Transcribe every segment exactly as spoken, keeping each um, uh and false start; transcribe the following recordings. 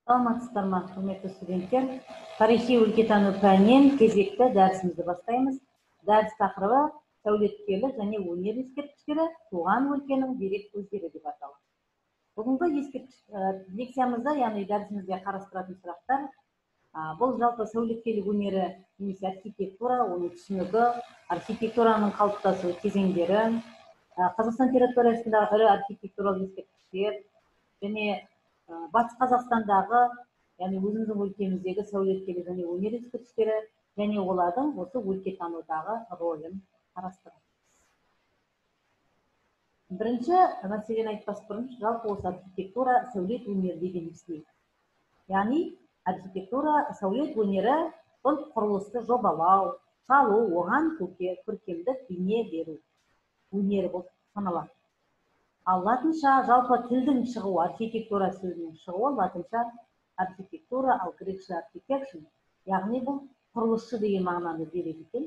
Саламатсыздар ма, құрметті студенттер? Тарихи өлкетану пәнінен кезекті дәрісімізді бастаймыз. Дәріс тақырыбы сәулеткерлік және өнер ескерткіштері туған өлкенің дерек көздері деп аталады. Бүгінгі ескерткіш лекциямызда, яғни дәрісімізде қарастыратын сұрақтар бұл жалпы сәулеткерлік өнері немесе архитектура, оның түсінігі, архитектураның қалыптасу кезеңдері, Қазақстан территориясындағы ірі архитектуралық ескерткіштер және Батыс Қазақстандағы, яғни өзіміздің өлкеміздегі сәулеткерлік және өнер ескерткіштері және олардың осы өлкетанудағы рөлін қарастырамыз. Бірінші мәселені айтпас бұрын, жалпы осы архитектура сәулет өнері дегеніміз не? Яғни архитектура сәулет өнері бұл құрылысты жобалау, салу, оған көркемдік бейне беру өнері болып саналады. Ал латынша жалпы тілдің шығуы, архитектура сөзінің шығуы латынша архитектура, ал грекше architecture, яғни бұл құрылысшы деген мағынаны береді екен.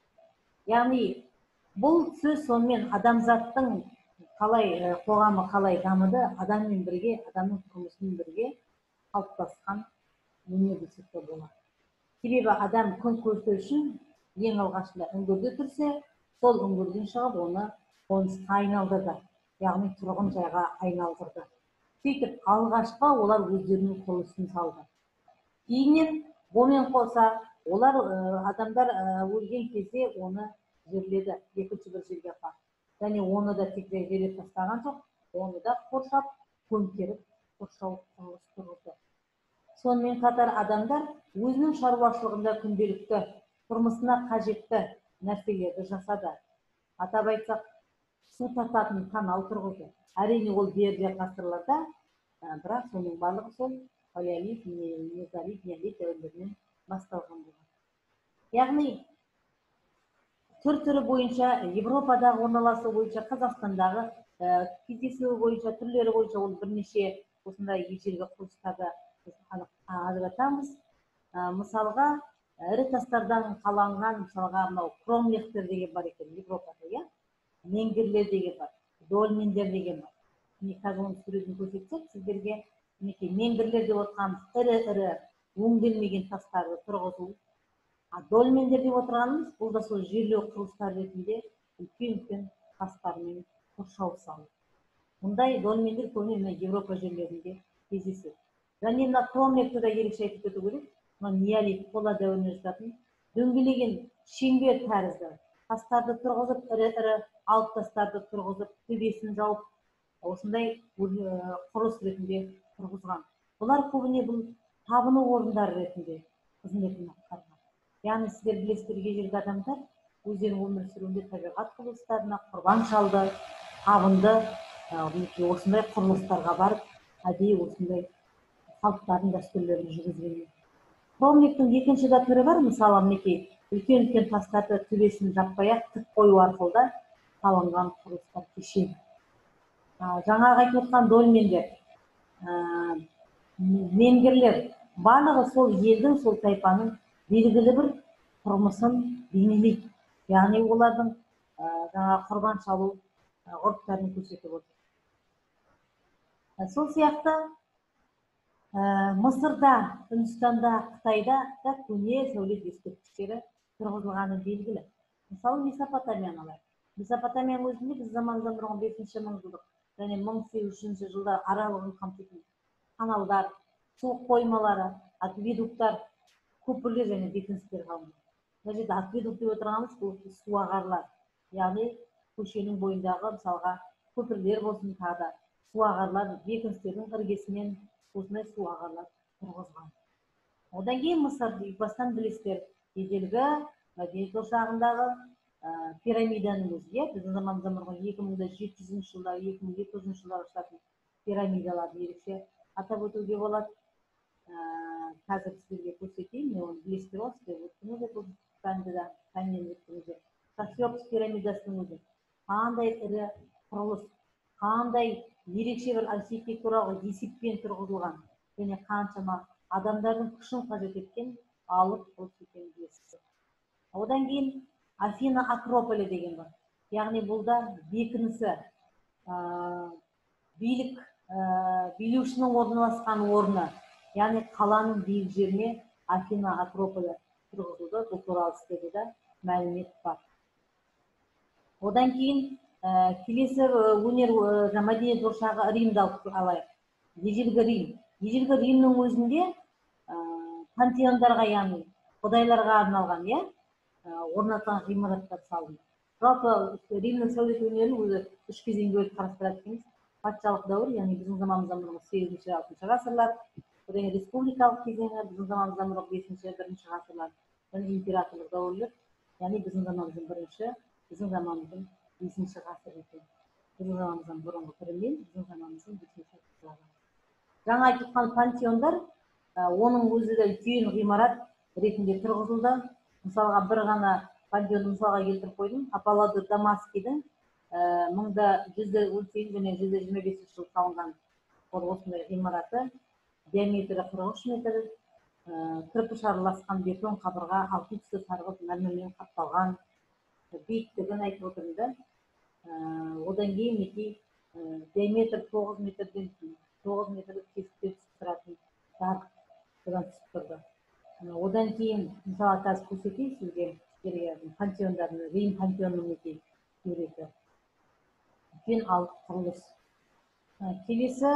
Яғни бұл сөз сонымен адамзаттың қалай қоғамы қалай дамыды, адаммен бірге, адамның тұрмысымен бірге қалыптасқан өнер десек те болады. Себебі адам күн көрсету үшін ең алғашында үңгірде тұрса, сол үңгірден шығып оны қонысқа айналдырды. Яғни тұрғын жайға айналдырды. Сөйтіп, алғашқы олар өздерінің құрылысын салды. Кейіннен бұмен қоса, олар адамдар өлген кезде оны жерледі, екінші бір жерге апарды. Және оны да тек жерге тастаған жоқ, оны да қоршап, көмкеріп, қоршау құрылыс тұрғызды. Сонымен қатар адамдар өзінің шаруашылығында күнделікті тұрмысына қажетті нәрселерді жасады. Атап айтсақ, су тартатын канал тұрғызды. Әрине ол берде ғасырларда, бірақ соның барлығы сол палеолит, мезолит, неолит дәуірлерінен басталған болған. Яғни түр-түрі бойынша, Европадағы орналасу бойынша, Қазақстандағы кездесуі бойынша, түрлері бойынша ол бірнеше осындай ежелгі құрылыстарды ажыратамыз. Мысалға, ірі тастардан қаланған, мысалға, мынау кромлехтер деген бар екен Европада, иә? Менгірлер деген бар, дольмендер деген бар. Қазір оның суретін көрсетсек, сіздерге менгірлер деп отырғанымыз ірі-ірі өңделмеген тастарды тұрғызу. Дольмендер деп отырғанымыз бұл да сол жерлеу құрылыстар ретінде үлкен-үлкен тастармен қоршау салу. Мұндай дольмендер көбіне Европа жерлерінде кездеседі. Және мына кромлехті де ерекше айтып өту керек. Неолит, қола дәуіріне жататын дөңгелеген шеңбер тәрізді тастарды тұрғызып, ірі-ірі алып тастарды тұрғызып, төбесін жауып, осындай құрылыс ретінде тұрғызған. Бұлар көбіне бұл табыну орындары ретінде қызметін атқарған. Яғни сіздер білесіздер, ежелгі адамдар өздерінің өмір сүруінде табиғат құбылыстарына құрбан шалды, табынды, осындай құрылыстарға барып, әдейі осындай салттарын, дәстүрлерін жүргізген. Кромлехтің екінші да түрі бар, мысалы, мінекей үлкен-үлкен тастарды төбесін жаппай-ақ тік қою арқылы салынған құрылыстар кешені. Жаңағы айтып отқан дольмендер, менгірлер, барлығы сол елдің, сол тайпаның белгілі бір тұрмысын бейнелейді. Яғни олардың жаңағы құрбан шалу ғұрыптарын көрсетіп отыр. Сол сияқты Мысырда, Үндістанда, Қытайда да көне сәулет ескерткіштері тұрғызылғаны белгілі. Мысалы, Месопотамияны алайық. Месопотамияның өзінде біз заманымыздан бұрынғы бесінші мыңжылдық және мың сегіз жүзінші жылдар аралығын қамтитын каналдар, су қоймалары, акведуктар, көпірлер және бекіністер қалған. Мына жерде акведукт деп отырғанымыз бұл су ағарлар. Яғни көшенің бойындағы мысалға көпірлер болсын, тағы су ағарлар, бекіністердің іргесінен осындай су ағарлар тұрғызған. Одан кейін Мысыр, бастан білесіздер, ежелгі мәдениет ошағындағы пирамиданың өзі, біздің заманымыздан бұрын екі мың жеті жүзінші жылдар, екі мың екі жүзінші жылдар ашылатын пирамидаларды ерекше атап өтуге болады. Қазір сіздерге көрсетейін, мен оны білесіздер ғой, сіздер өттіңіз де бұл пәнді де, пәннен өттіңіз де. Хеопс пирамидасының өзі қандай ірі құрылыс, қандай ерекше бір архитектуралық есеппен тұрғызылған, және қаншама адамдардың күшін қажет еткен алып құрылыс екенін білесіздер. Одан кейін Афина Акрополі деген бар. Яғни бұл да бекінісі, билік билеушінің орналасқан орны, яғни қаланың биік жеріне Афина Акрополі тұрғызылды. Бұл туралы сіздерде де мәлімет бар. Одан кейін келесі өнер мәдениет ошағы Римді алайық. Ежелгі Рим. Ежелгі Римнің өзінде пантеондарға, яғни құдайларға арналған, иә, орнатылған ғимараттар салынды. Жалпы Римнің сәулет өнерін өзі үш кезеңге бөліп қарастырады екенбіз. Патшалық дәуір, яғни біздің заманымыздан бұрынғы сегізінші алтыншы ғасырлар, одан республикалық кезеңі біздің заманымыздан бұрынғы бесінші бірінші ғасырлар, және императорлық дәуірлер, яғни біздің заманымыздың бірінші, біздің заманымыздың бесінші ғасыр екен. Біздің заманымыздан бұрынғы бірінен біздің заманымыздың бесінші ғасыры. Жаңа айтылған пантеондар, оның өзі де үлкен ғимарат ретінде тұрғызылды. Мысалға бір ғана пантеонды мысалға келтіріп қойдым. Аполлодор Дамаскийдің мың жүз он сегіз және жүз жиырма бесінші жылы салынған осындай ғимараты, диаметрі қырық үш метр, кірпіш араласқан бетон қабырға, алтын түсті сарғылт мәрмәрмен қапталған, биіктігін айтып отырмын. Одан кейін мінекей диаметр тоғыз метрден тоғыз метрлік тесіктен түсіп тұратын жарық содан түсіп тұрды. Одан кейін мысалы қазір көрсетейін сізге пантеондардың, Рим пантеонының мінекей суреті. Үлкен алып құрылыс. Келесі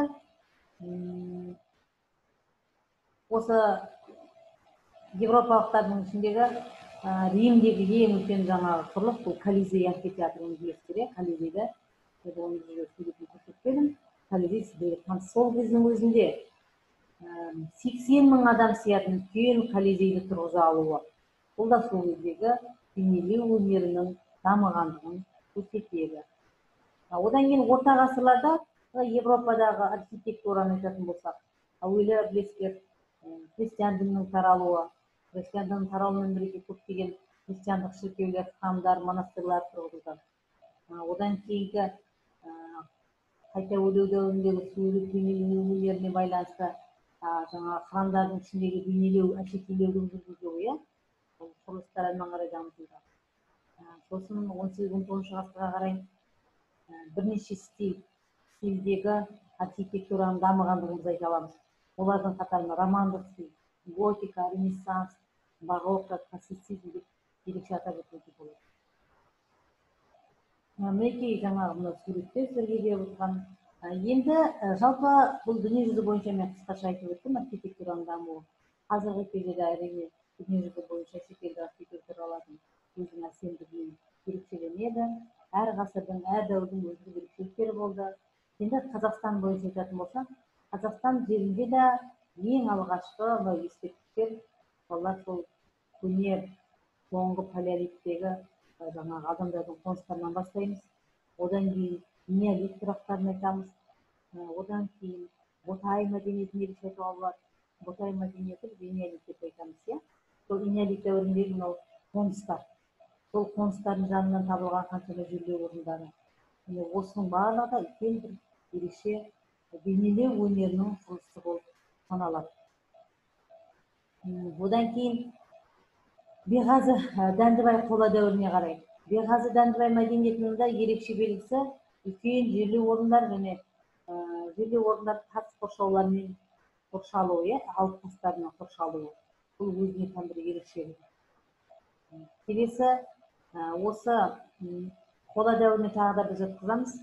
осы европалықтардың ішіндегі Римдегі ең үлкен жаңағы құрылыс бұл Колизей амфитеатрын білесіздер, Колизейді оны жүріп суретін көрсетпедім. Колизей сіздерге таныс. Сол кездің өзінде сексен мың адам сиятын үлкен Колизейді тұрғыза алуы. Бұл да сол кездегі бейнелеу өнерінің дамығандығын көрсетеді. Одан кейін орта ғасырларда Европадағы архитектураны айтатын болсақ, әуелі білесіздер христиан дінінің таралуы, христиан дінінің таралуымен бірге көптеген христиандық шіркеулер, храмдар, монастырлар тұрғызылды. Одан кейінгі қайта өрлеу дәуіріндегі сурет бейнелеу өнеріне байланысты жаңа храмдардың ішіндегі бейнелеу, әшекейлеудің жүргізілуі, бұл құрылыстар әрмен қарай дамытылды. Сосын он сегіз он тоғызыншы ғасырға қарай бірнеше стиль, стильдегі архитектураның дамығандығын айта аламыз. Олардың қатарында романдық стиль, готика, ренессанс, барокко, классицизм деп ерекше атап өтуге болады. Мінекей жаңағы мына суреттер сіздерге беріп отырған. Енді жалпы бұл дүниежүзі бойынша мен қысқаша айтып өттім архитектураның дамуы. Қазіргі кезде де әрине дүниежүзі бойынша шетелдік архитектуралардың өзінің әсемдігімен ерекшеленеді. Әр ғасырдың, әр дәуірдің өзінің ерекшеліктері болды. Енді Қазақстан бойынша айтатын болсақ, Қазақстан жерінде де ең алғашқы ескерткіштер олар сол көне соңғы палеолиттегі жаңағы адамдардың қоныстарынан бастаймыз. Одан кейін неолит тұрақтарын айтамыз. Одан кейін Ботай мәдениетін ерекше айтуға болады. Ботай мәдениеті неолит деп айтамыз, иә. Сол неолит дәуіріндегі мынау қоныстар. Сол қоныстардың жанынан табылған қаншама жерлеу орындары. Осының барлығы да үлкен бір ерекше бейнелеу өнерінің құрылысы болып саналады. Одан кейін Беғазы Дәндібай қола дәуіріне қарай. Беғазы Дәндібай мәдениетінің де ерекше белгісі үлкен жерлеу орындар және жерлеу орындар тас қоршаулармен қоршалуы, алып тастармен қоршалуы. Бұл өзіне тән бір ерекшелік. Келесі осы қола дәуіріне тағы да біз жатқызамыз.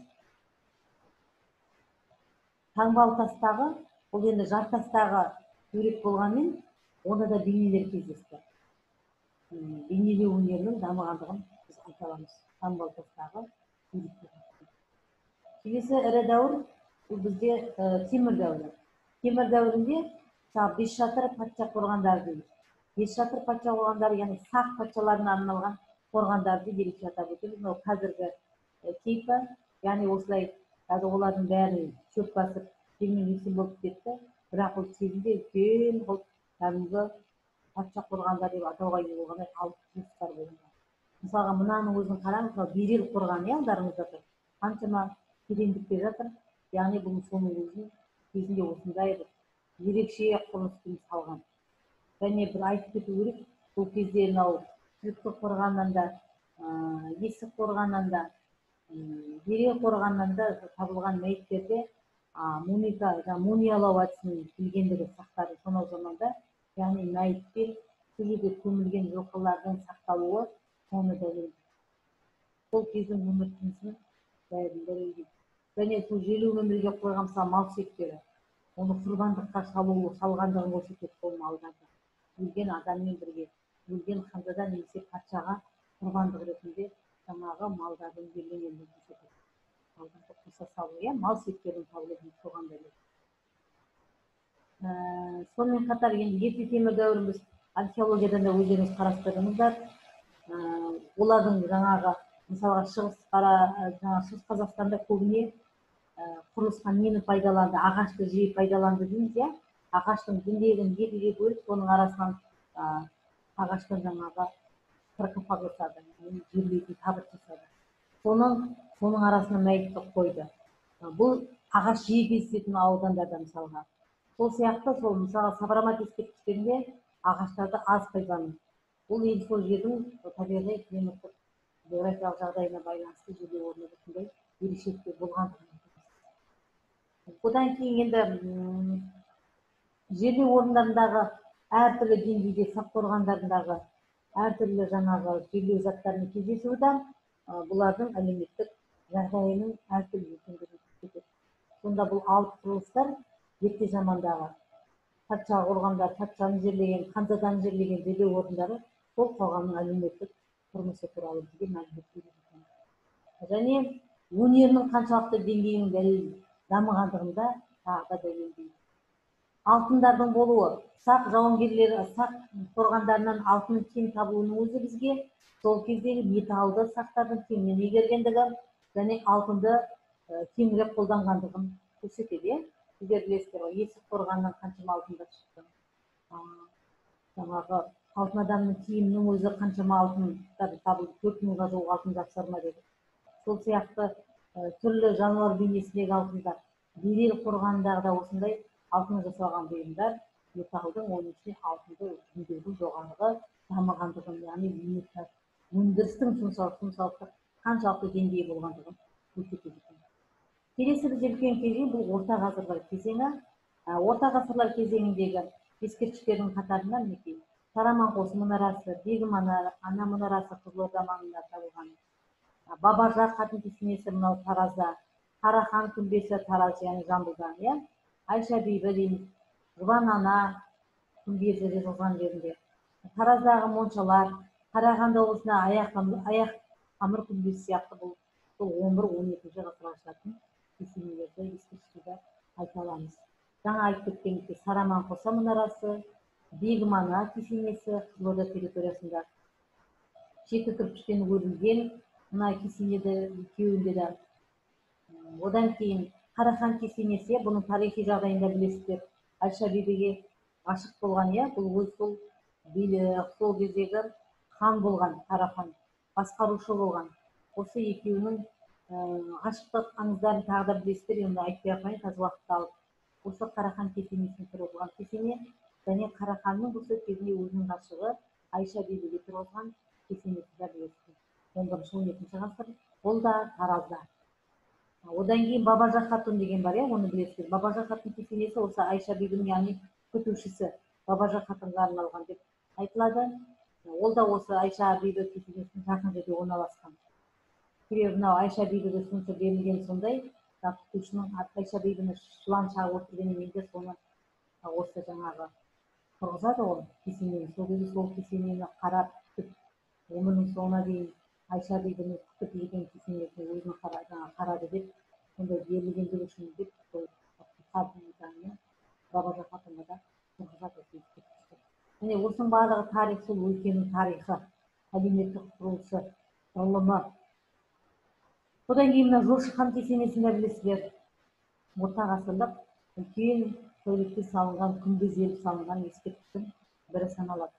Таңбалы тастағы, бұл енді жартастағы сурет болғанмен, оны да бейнелер кездесті. Бейнелеу өнерінің дамығандығын біз айта аламыз. Таңбалы тастағы суреттер. Келесі ірі дәуір бұл бізде темір дәуірі. Темір дәуірінде бес шатыр патша қорғандары дейміз. Бес шатыр патша қорғандары, яғни сақ патшаларына арналған қорғандарды ерекше атап өтеміз. Мынау қазіргі кейпі, яғни осылай қазір олардың бәрін шөп басып желмен есім болып кетті. Бірақ ол кезінде үлкен бұл кәдімгі патша қорғандар деп атауға ие болғандай алып құрылыстар болған. Мысалға мынаның өзін қараңыз, мынау Берел қорғаны, алдарыңызда тұр. Қаншама тереңдікте жатыр. Яғни бұл соның өзін кезінде осындай бір ерекше құрылыспен салған. Және бір айтып кету керек, бұл кезде мынау Түркі қорғанынан да, Есік қорғанынан да, Берел қорғанынан да табылған мәйіттерде мумика мумиялау әдісін білгендігі сақтады сонау заманда, яғни мәйітпен сол жерде көмілген жылқылардың сақталуы соны дәлелдейді. Сол кездің өмір тынысын дәлелдейді. Және сол желу өмірге қойған мысалы мал сүйектері, оны құрбандыққа салу салғандығын көрсетеді сол малдарды. Өлген адаммен бірге, өлген ханзада немесе патшаға құрбандық ретінде жаңағы малдардың берілгенін көрсетеді. Малдарды қоса салу, иә, мал сүйектерін табылуын соған дәлел. Сонымен қатар енді ерте темір дәуірін біз археологиядан да өздеріңіз қарастырдыңыздар. Олардың жаңағы мысалға шығыс қара жаңағы шығыс Қазақстанда көбіне құрылысқа нені пайдаланды, ағашты жиі пайдаланды дейміз, иә. Ағаштың діңгегін екіге бөліп, соның арасынан ағаштан жаңағы саркофаг жасады, жерлейтін табыт жасады. Соның соның арасына мәйітті қойды. Бұл ағаш жиі кездесетін аудандарда мысалға. Сол сияқты сол мысалы Сабрамат ескерткіштерінде ағаштарды аз пайдаланады. Бұл енді сол жердің табиғи климаттық географиялық жағдайына байланысты жерлеу орны ретінде ерекшеліктер болғандығын. Одан кейін енді жерлеу орындарындағы әртүрлі деңгейде сақ қорғандарындағы әртүрлі жаңағы жерлеу заттарының кездесуі де бұлардың әлеуметтік жағдайының әртүрлі екендігін көрсетеді. Сонда бұл алып құрылыстар ерте замандағы патша қорғандар, патшаны жерлеген, ханзаданы жерлеген жерлеу орындары сол қоғамның әлеуметтік тұрмысы туралы бізге мәлімет береді. Және өнерінің қаншалықты деңгейінің дәлел дамығандығында тағы да дәлелдейді. Алтындардың болуы, сақ жауынгерлері, сақ қорғандарынан алтын кен табылуының өзі бізге сол кездегі металлды сақтардың кеңінен игергендігі және алтынды кеңірек қолданғандығын көрсетеді. Сіздер білесіздер ғой, есік қорғаннан қаншама алтындар шықты. Жаңағы алтын адамның киімінің өзі қаншама алтындар табылды, төрт мыңға жуық алтын жапсырма деді. Сол сияқты түрлі жануар бейнесіндегі алтындар, Берел қорғанындағы да осындай алтын жасалған бұйымдар, металлдың оның ішінде алтынды өндірудің жоғарғы дамығандығын, яғни өндірістің соншалықты қаншалықты деңгейі болғандығын көрсетеді. Келесі біз үлкен кезең бұл орта ғасырлар кезеңі. Орта ғасырлар кезеңіндегі ескерткіштердің қатарында мінекей Сараманқос мұнарасы, Бегім ана мұнарасы Қызылорда маңында табылған. Бабажар қатын кесенесі мынау Таразда, Қарахан күмбесі Тараз, яғни Жамбылда, иә. Айша бибі дейміз, Жұбан ана күмбесі жазылған жерінде. Тараздағы моншалар, Қарағанды облысында аяқ қамыр күмбесі сияқты бұл он бір он екінші ғасырға жататын кесенелерді ескерткіштерді айта аламыз. Жаңа айтып кеткендей Сараманқос мұнарасы, Бегім ана кесенесі Қызылорда территориясында. Шекі кірпіштен өрілген мына кесенеді екеуінде де. Одан кейін Қарахан кесенесі, бұның тарихи жағдайында білесіздер, Айша бибіге ғашық болған, иә, бұл өз сол сол кездегі хан болған, Қарахан, басқарушы болған. Осы екеуінің ғашықтық аңыздарын тағы да білесіздер, енді айтпай ақ қояйын, қазір уақытты алып. Осы Қарахан кесенесіне тұрғызылған кесене, және Қараханның осы кезінде өзінің ғашығы Айша бибіге тұрғызған кесенесі де білесіздер. он бірінші он екінші ғасыр, ол да Таразда. Одан кейін Бабажар хатун деген бар, оны білесіздер. Бабажар хатун кесенесі осы Айша бибінің, яғни күтушісі Бабажар хатунға арналған деп айтылады. Ол да осы Айша бибі кесенесінің жақын жерде орналасқан. Себебі мынау Айша бибіге сонша берілген сондай, күтушінің Айша бибіні жылан шағып отырғанымен де соны осы жаңағы тұрғызады ол кесенені. Сол кезде сол кесенені қарап күтіп, өмірінің соңына дейін Айша бибіні күтіп жүрген кесенесіне өзін қарады деп, сондай берілгендігі үшін деп, сол Бабажар хатунға да тұрғызады. Міне осының барлығы тарих, сол өлкенің тарихы, әлеуметтік құрылысы, ғылымы. Одан кейін мына Жошы хан кесенесінде білесіздер, орта ғасырлық үлкен сәулетпен салынған, күмбезделіп салынған ескерткіштің бірі саналады.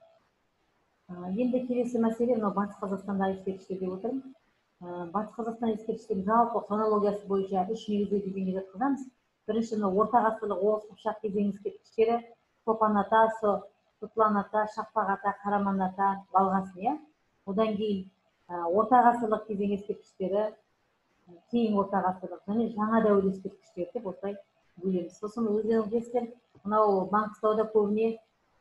Енді келесі мәселе, мынау Батыс Қазақстанда ескерткіштер деп отырмын. Батыс Қазақстан ескерткіштерінің жалпы хронологиясы бойынша үш негізгі кезеңге жатқызамыз. Бірінші, орта ғасырлық Оғыз Қыпшақ кезеңі ескерткіштері, Топан ата, Тұтлан ата, Шақпақ ата, Қараман ата, Балғасын, иә. Одан кейін орта ғасырлық кезең ескерткіштері, кейін орта ғасырлық және жаңа дәуір ескерткіштері деп осылай бөлеміз. Сосын өздеріңіз білесіздер, мынау Маңғыстауда көбіне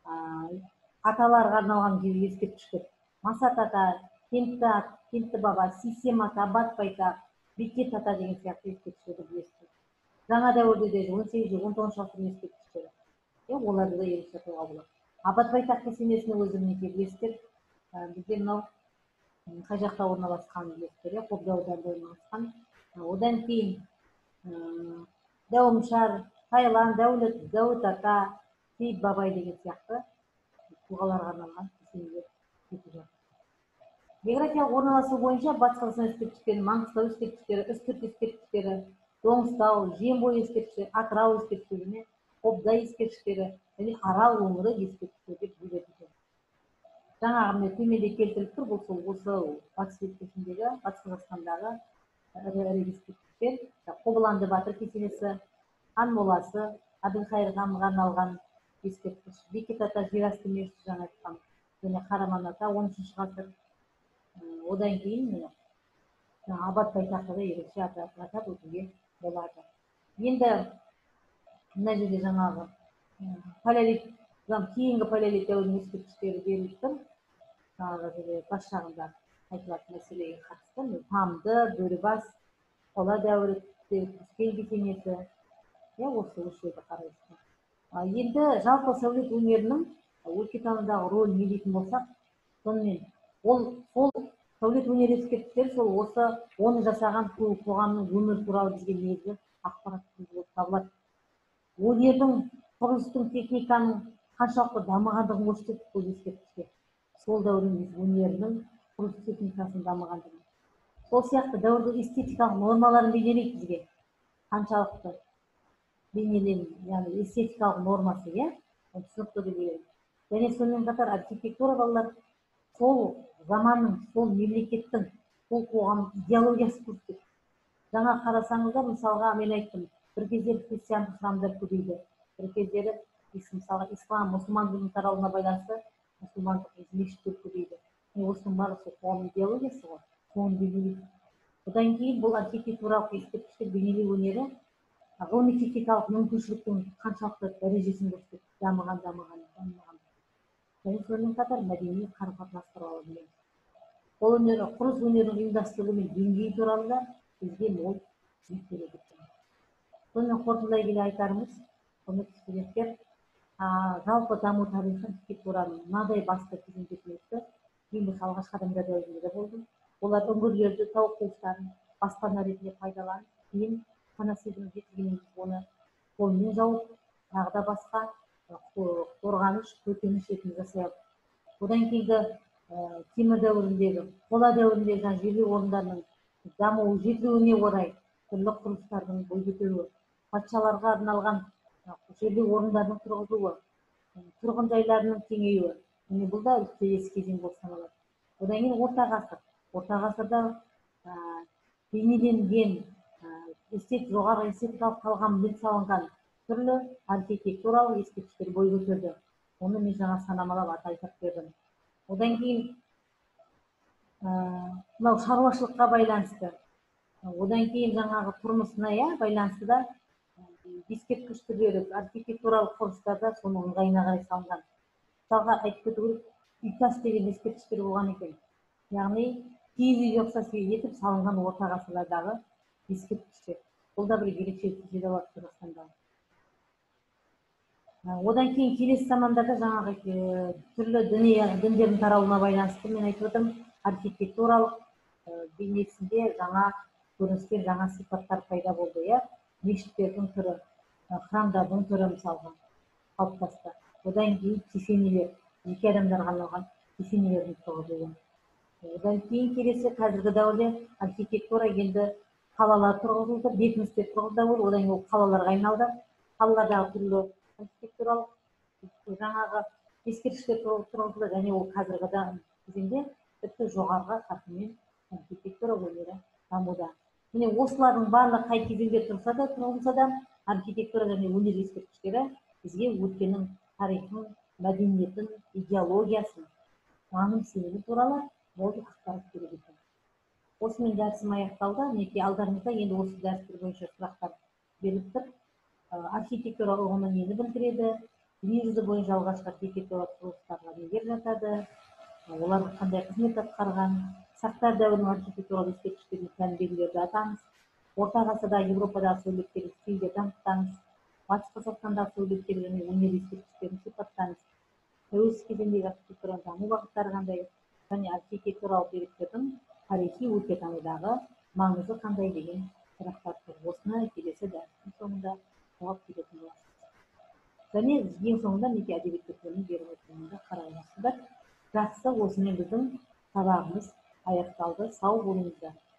аталарға арналған ескерткіштер. Масат ата, Кентті ат, Кентті баба, Сейсем ата, Абат байтақ, Бекет ата деген сияқты ескерткіштерді білесіздер. Жаңа дәуірде де он сегізінші он тоғызыншы ғасырдың ескерткіштері. Оларды да ерекше атауға болады. Абат байтақ кесенесінің өзі мінекей білесіздер. Бізде мынау қай жақта орналасқанын білесіздер, Қобда ауданында орналасқан. Одан кейін Дәуімшар, Тайлан, Дәулет, Дәуіт ата, Сейіт бабай деген сияқты тұлғаларға арналған кесенелер жетіп жатыр. Географиялық орналасу бойынша Батыс Қазақстан ескерткіштері, Маңғыстау ескерткіштері, Үстірт ескерткіштері, Доңызтау, Жембой ескерткіштері, Атырау ескерткіштері, Қобда ескерткіштері және Арал өңірі ескерткіштері деп бөледі. Жаңағы міне төменде келтіріліп тұр, бұл сол осы батыс өлкесіндегі, Батыс Қазақстандағы ірі ескерткіштер. Қобыланды батыр кесенесі, хан моласы, Әбілқайыр ханға арналған ескерткіш, Бекет ата жер асты мешіті жаңа айтқан, және Қараман ата он үшінші ғасыр. Одан кейін Абат байтақты да ерекше атап өтуге болады. Енді мына жерде жаңағы палеолит, кейінгі палеолит дәуірінің ескерткіштері беріліп тұр. Жаңағы бас жағында айтылатын мәселеге қатысты Тамды, Бөрібас, қола дәуірі Төскей кесенесі, осы жерді қарайсыздар. Енді жалпы сәулет өнерінің өлкетанудағы рөлін не дейтін болсақ, сонымен ол сәулет өнер ескерткіштері сол осы оны жасаған қоғамның өмір туралы бізге негізгі ақпарат болып табылады. Өнердің, құрылыстың, техниканың қаншалықты дамығандығын көрсетеді бұл ескерткіштер. Сол дәуірдің өнерінің, құрылыс техникасының дамығандығын. Сол сияқты дәуірдің эстетикалық нормаларын бейнелейді бізге. Қаншалықты бейнеленіп, яғни эстетикалық нормасы, иә, түсінікті деп ойлаймын. Және сонымен қатар архитектура балалар сол заманның, сол мемлекеттің, сол қоғамның идеологиясы көрсетеді. Жаңа қарасаңыздар, мысалға мен айттым, бір кездері христиандық храмдар көбейді, бір кездері мысалға ислам, мұсылман дінінің тарауына байланысты мұсылмандық мешіттер көбейді. Осының барлығы сол қоғам идеологиясы ғой, соны бейнелейді. Одан кейін бұл архитектуралық ескерткіштер бейнелеу өнері ғылыми техникалық мүмкіншіліктің қаншалықты дәрежесін көрсетеді, дамыған, дамыған, дамыған. Және сонымен қатар мәдени қарым-қатынас туралы білеміз. Қол өнері, құрылыс өнерінің ұйымдастырылуы мен деңгейі туралы да бізге мол түсінік береді. Сонымен қорытындылай келе айтарымыз, құрметті студенттер, жалпы даму тарихы архитектураның мынадай басты кезеңдерін өтті. Ең алғашқы адамдар дәуірінде болды. Олар үңгірлерді, тау қуыстарын баспана ретінде пайдаланып, кейін қанасидің жетілгеннен оны қолмен жауып, тағы да басқа қорғаныш, көтеніш ретінде жасай алды. Одан кейінгі темір дәуіріндегі, қола дәуіріндегі жерлеу орындарының дамуы, жетілуіне орай түрлі құрылыстардың бой көтеруі, патшаларға арналған жерлеу орындарының тұрғызылуы, тұрғын жайларының кеңеюі, міне бұл да келесі кезең болып саналады. Одан кейін орта ғасыр. Орта ғасырда бейнеленген, жоғары эстетикалық талғаммен салынған түрлі архитектуралық ескерткіштер бой көтерді. Оны мен жаңа санамалап атап бердім. Одан кейін мынау шаруашылыққа байланысты, одан кейін жаңағы тұрмысына байланысты да ескерткіш түрлері, архитектуралық құрылыстарда соның ыңғайына қарай салынған. Мысалға айтып кету керек, үйтас деген ескерткіштер болған екен. Яғни киіз үйге ұқсас етіп салынған орта ғасырлардағы ескерткіштер. Бұл да бір ерекшелік сезе алады Қазақстандағы. Одан кейін келесі замандарда жаңағы түрлі діндердің тарауына байланысты мен айтып отырмын, архитектуралық бейнесінде жаңа көріністер, жаңа сипаттар пайда болды. Мешіттердің түрі, храмдардың түрі мысалға қалыптасты. Одан кейін кесенелер, жеке адамдарға арналған кесенелердің тұрғызылуы. Одан кейін келесі қазіргі дәуірде архитектура енді қалалар тұрғызылды, бекіністер тұрғызылды, одан кейін ол қалаларға айналды. Қалалардағы түрлі архитектуралық жаңағы ескерткіштер тұрғызылды, және ол қазіргі кезеңде тіпті жоғарғы қарқынмен архитектура өнері дамуда. Міне осылардың барлық қай кезеңде тұрса да, тұрғызылса да, архитектура және өнер ескерткіштері бізге өткеннің тарихын, мәдениетін, идеологиясын, наным сенімі туралы мол ақпарат береді екен. осымен дәрісім аяқталды. Мінекей алдарыңызда енді осы дәрістер бойынша сұрақтар беріліп тұр. Архитектура ұғымы нені білдіреді? Дүниежүзі бойынша алғашқы архитектура құрылыстарға нелер жатады? Олар қандай қызмет атқарған? Сақтар дәуірінің архитектуралық ескерткіштерінің тән белгілерді атаңыз. Орта ғасырда Европадағы сәулеткерлік стильдерді анықтаңыз. Батыс Қазақстандағы сәулеткерлік және өнер ескерткіштерін сипаттаңыз. Тәуелсіз кезеңдегі архитектураның даму бағыттары қандай? Және архитектуралық деректердің тарихи өлкетанудағы маңызы қандай деген сұрақтар тұр. Осыны келесі дәрістің соңында жауап беретін боласыз. Және ең соңында неке әдебиеттерін беріп отырғанды қараңыздар. Жақсы, осымен біздің сабағымыз аяқталды. Сау болыңыздар.